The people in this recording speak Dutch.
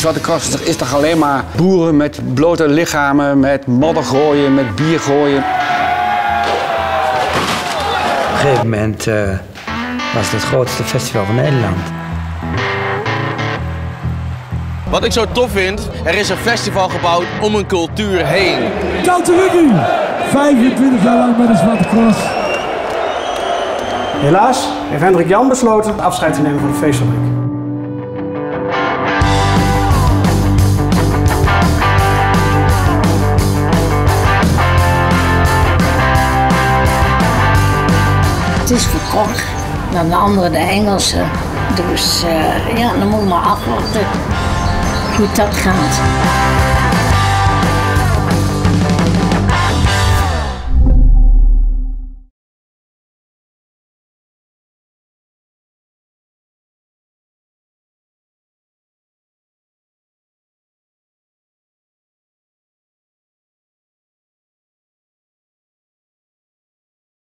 Zwarte Cross is toch alleen maar boeren met blote lichamen, met modder gooien, met bier gooien. Op een gegeven moment was het het grootste festival van Nederland. Wat ik zo tof vind, er is een festival gebouwd om een cultuur heen. Kalteriki, 25 jaar lang bij de Zwarte Cross. Helaas heeft Hendrik Jan besloten afscheid te nemen van de feestfabriek. Het is verkocht, dan de andere de Engelsen. Dus ja, dan moet je maar afwachten hoe dat gaat.